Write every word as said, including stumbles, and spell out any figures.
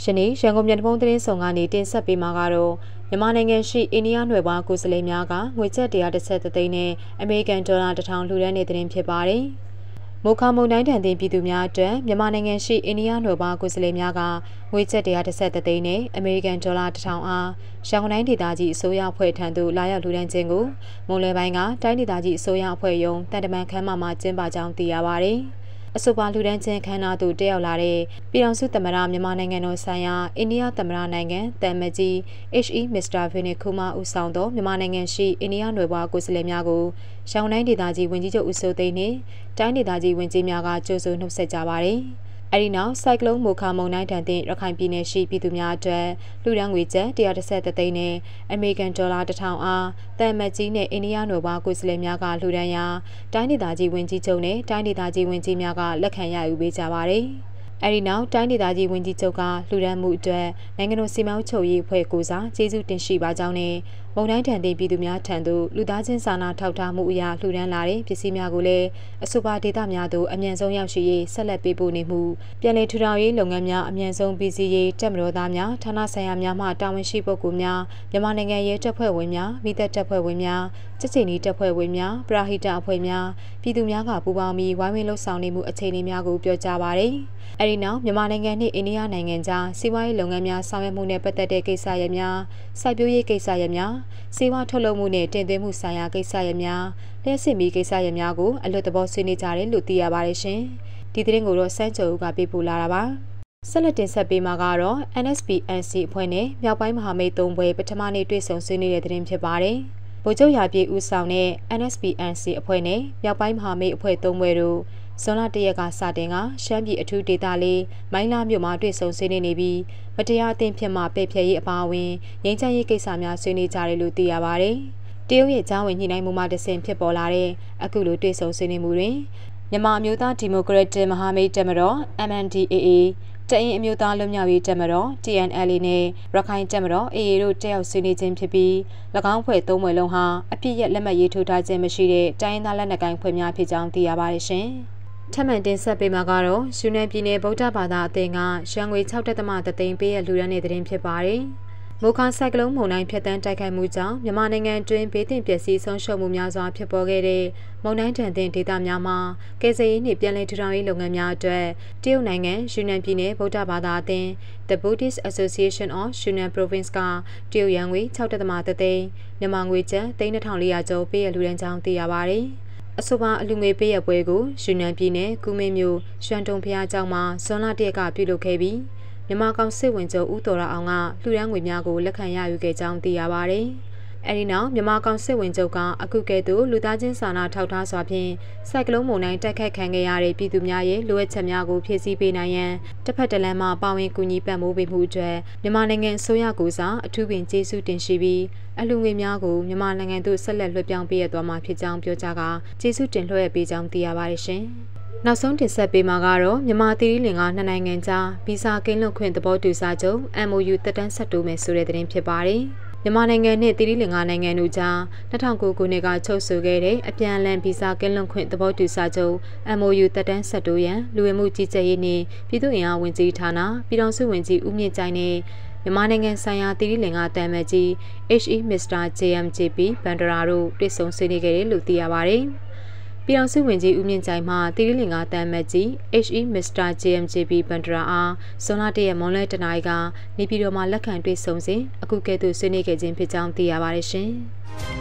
ရှင်နေရန်ကုန်မြို့တပုံသတင်းဆောင်ကနေတင်ဆက်ပေးမှာကတော့မြန်မာနိုင်ငံရှိအိန္ဒိယနွယ်ဘွားကိုယ်စားလှယ်များကငွေကျပ်တစ်ရာတစ်ဆက်သိန်းနဲ့အမေရိကန်ဒေါ်လာတစ်ထောင်လှူဒါန်းနေတဲ့တင်ဖြစ်ပါတယ်။မိုခါမုန်တိုင်းတန်တင်ပြည်သူများအတွက်မြန်မာနိုင်ငံရှိအိန္ဒိယနွယ်ဘွားကိုယ်စားလှယ်များကငွေကျပ်တစ်ရာတစ်ဆက်သိန်းနဲ့အမေရိကန်ဒေါ်လာတစ်ထောင်အားရန်ကုန်တိုင်းဒေသကြီးအစိုးရအဖွဲ့ထံသို့လာရောက်လှူဒါန်းခြင်းကိုမွန်လွယ်ပိုင်းကတိုင်းဒေသကြီးအစိုးရအဖွဲ့ရုံးတန်တမန်ခမ်းမမှာကျင်းပကြောင်းသိရပါတယ်။အဆိုပါလူဒန်းချင်းခန်းနာသို့တက်ရောက်လာတဲ့ပြည်ထောင်စုသမ္မတမြန်မာနိုင်ငံတော်ဆိုင်ရာအိန္ဒိယသမ္မတနိုင်ငံတမ်မကြီး H E မစ္စတာဗီနီကူမာဦးဆောင်သောမြန်မာနိုင်ငံရှိအိန္ဒိယနွယ်ဘွားကိုယ်စားလှယ်များကိုရန်ကုန်တိုင်းဒေသကြီးဝန်ကြီးချုပ်ဦးစိုးသိန်းနှင့်တိုင်းဒေသကြီးဝန်ကြီးများကကြိုဆိုနှုတ်ဆက်ကြပါသည်။အဲဒီနောက်စိုက်ကလုန်းမိုခါမုန်တိုင်းတန်တင်ရခိုင်ပြည်နယ်ရှိပြည်သူများအတွက်လူဒန်းငွေကျပ်တစ်ရာတစ်ဆက်သိန်းနဲ့အမေရိကန်ဒေါ်လာတစ်ထောင်အားတမ်မကြီးနဲ့အိန္ဒိယနွယ်ဘွားကိုယ်စားလှယ်များကလှူဒါန်းရာတိုင်းဒေသကြီးဝန်ကြီးချုပ်နဲ့တိုင်းဒေသကြီးဝန်ကြီးများကလက်ခံရယူပေးကြပါတယ်။အဲဒီနောက်တိုင်းဒေသကြီးဝန်ကြီးချုပ်ကလှူဒါန်းမှုအတွက်နိုင်ငံတော်စီမံချုပ်ရေးအဖွဲ့ကိုစားကျေးဇူးတင်ရှိပါကြောင်းနဲ့မုန်တိုင်းတန်တင်ပြည်သူများထံသို့လူသားချင်းစာနာထောက်ထားမှုအရာလှူဒါန်းလာတဲ့ပစ္စည်းများကိုလည်းအဆိုပါဒေသများသို့အမြန်ဆုံးရောက်ရှိရေးဆက်လက်ပေးပို့နေမှုပြည်내ထူထောင်ရေးလုပ်ငန်းများအမြန်ဆုံးပြီးစီးရေးတပ်မတော်သားများဌာနဆိုင်ရာများမှတာဝန်ရှိပုဂ္ဂိုလ်များမြန်မာနိုင်ငံရဲတပ်ဖွဲ့ဝင်များမိသက်တပ်ဖွဲ့ဝင်များစစ်စင်နီတပ်ဖွဲ့ဝင်များပရာဟိတအဖွဲ့များပြည်သူများကပူးပေါင်းပြီးဝိုင်းဝန်းလှုပ်ဆောင်နေမှုအခြေအနေများကိုပြောကြားပါရယ်အဲဒီနောက်မြန်မာနိုင်ငံနှင့်အိန္ဒိယနိုင်ငံကြားစီးပွားရေးလုပ်ငန်းများဆောင်ရွက်မှုနဲ့ပတ်သက်တဲ့ကိစ္စရပ်များစိုက်ပျိုးရေးကိစ္စရပ်များစေဝါထုတ်လုပ်မှုနဲ့တင်သွင်းမှုဆိုင်ရာကိစ္စရပ်များလျှက်စစ်မီကိစ္စရပ်များကိုအလွတ်သဘောဆွေးနွေးကြတယ်လို့သိရပါတယ်ရှင်။ဒီသတင်းကိုတော့စန်းကျော်ဦးကပေးပို့လာတာပါ။ဆက်လက်တင်ဆက်ပေးမှာကတော့ N S P N C အဖွဲ့နဲ့မြောက်ပိုင်းမဟာမိတ်သုံးဘွဲပထမနေ့တွေ့ဆုံဆွေးနွေးတဲ့သတင်းဖြစ်ပါတယ်။ဗိုလ်ချုပ်ရာပြည့်ဦးဆောင်တဲ့ N S P N C အဖွဲ့နဲ့မြောက်ပိုင်းမဟာမိတ်အဖွဲ့သုံးဘွဲတို့ဇွန်လတရက်ကစတင်ကရှမ်းပြည်အထူးဒေသလေးမိုင်းလာမြို့မှာတွေ့ဆုံဆွေးနွေးနေပြီးမတရားအသင်းဖြစ်မှပယ်ဖျက်ရေးအပါအဝင်ငြိမ်းချမ်းရေးကိစ္စများဆွေးနွေးကြတယ်လို့သိရပါတယ်။တရုတ်ရဲ့ကြားဝင်ညှိနှိုင်းမှုမှတဆင့်ဖြစ်ပေါ်လာတဲ့အခုလိုတွေ့ဆုံဆွေးနွေးမှုတွင်မြန်မာအမျိုးသားဒီမိုကရက်တစ်မဟာမိတ်တပ်မတော် M N D A A တအင်းအမျိုးသားလွတ်မြောက်ရေးတပ်မတော် T N L A နဲ့ရခိုင်တပ်မတော် A A တို့တက်ရောက်ဆွေးနွေးခြင်းဖြစ်ပြီး၎င်းဖွဲ့သုံးဖွဲ့လုံးဟာအပြည့်ရလက်မှတ်ရေးထိုးထားခြင်းမရှိတဲ့တိုင်းရင်းသားလက်နက်ကိုင်ဖွဲ့များဖြစ်ကြောင်းသိရပါတယ်ရှင်။ထပ်မံတင်ဆက်ပေးမှာကတော့ယူနန်ပြည်နယ်ဗုဒ္ဓဘာသာအသင်းကရန်ငွေ၆ဒသမ သိန်းပေးရလူရန်တဲ့သတင်းဖြစ်ပါတယ်။မိုခါစိုက်ကလုန်းမုန်တိုင်းဖြတ်တန်းတိုက်ခိုက်မှုကြောင့်မြန်မာနိုင်ငံတွင်ဘေးသင့်ပျက်စီးဆုံးရှုံးမှုများစွာဖြစ်ပေါ်ခဲ့တဲ့မုန်တိုင်းတန်တင်ဒေသများမှာကယ်ဆယ်ရေးနှင့်ပြည်내ထူထောင်ရေးလုပ်ငန်းများအတွက်တရုတ်နိုင်ငံယူနန်ပြည်နယ်ဗုဒ္ဓဘာသာအသင်း The Buddhist Association of Yunnan Province ကတရုတ်ရန်ငွေ၆ဒသမ သိန်းမြန်မာငွေကျပ်သိန်းနှစ်ထောင်လေးရာကျော်ပေးရလူရန်ကြောင်းသိရပါတယ်။အဆိုပါအလူငွေပေးရပွဲကိုယူနန်ပြည်နယ်ကူမင်းမြို့ရွှန်တုံဖျားကျောင်းမှာဇွန်လတရက်ကပြုလုပ်ခဲ့ပြီးမြန်မာကောင်စစ်ဝင်ချုပ်ဦးတော်ရအောင်ကလှူဒန်းငွေများကိုလက်ခံရယူခဲ့ကြောင်းသိရပါတယ်။အဲဒီနောက်မြန်မာကောင်စစ်ဝင်ချုပ်ကအခုကဲ့သို့လူသားချင်းစာနာထောက်ထားစွာဖြင့်စိုက်ကလုန်းမုန်တိုင်းတိုက်ခတ်ခံခဲ့ရတဲ့ပြည်သူများရဲ့လိုအပ်ချက်များကိုဖြည့်ဆည်းပေးနိုင်ရန်တစ်ဖက်တစ်လမ်းမှပါဝင်ကူညီပံ့ပိုးပေးမှုအတွက်မြန်မာနိုင်ငံအစိုးရကိုစားအထူးပင်ကျေးဇူးတင်ရှိပြီးအလှူငွေများကိုမြန်မာနိုင်ငံသို့ဆက်လက်လွှဲပြောင်းပေးရသွားမှာဖြစ်ကြောင်းပြောကြားကကျေးဇူးတင်လွှဲပေးကြောင်းသိရပါတယ်ရှင်။နောက်ဆုံးတင်ဆက်ပေးမှာကတော့မြန်မာသီရိလင်္ကာနှစ်နိုင်ငံကြားဗီဇာကင်းလွတ်ခွင့်သဘောတူစာချုပ် M O U သက်တမ်းဆက်တိုးမယ်ဆိုတဲ့သတင်းဖြစ်ပါတယ်။မြန်မာနိုင်ငံနဲ့သီရိလင်္ကာနိုင်ငံတို့ကြား၂၀၀၉ခုနှစ်ကချုပ်ဆိုခဲ့တဲ့အပြန်အလှန်ဗီဇာကင်းလွတ်ခွင့်သဘောတူစာချုပ် M O U သက်တမ်းဆက်တိုးရန်လူဝင်မှုကြီးကြပ်ရေးနှင့်ပြည်သူ့အင်အားဝန်ကြီးဌာနပြည်ထောင်စုဝန်ကြီးဦးမြင့်ကြိုင်နဲ့မြန်မာနိုင်ငံဆိုင်ရာသီရိလင်္ကာတမ်မကြီး H E မစ္စတာ J M J P ဘန်ဒရာတို့တွေ့ဆုံဆွေးနွေးခဲ့တယ်လို့သိရပါတယ်။ပြည်ထောင်စုဝန်ကြီးဦးမြင့်ကြိုင်မှသီရိလင်္ကာတမ်မကြီး H E မစ္စတာ J M J P ဘန်ဒရာအားဇွန်လတရက်မွန်လွဲတနာရီကနေပြည်တော်မှာလက်ခံတွေ့ဆုံစဉ်အခုကဲ့သို့ဆွေးနွေးခဲ့ခြင်းဖြစ်ကြောင်းသိရပါတယ်ရှင်။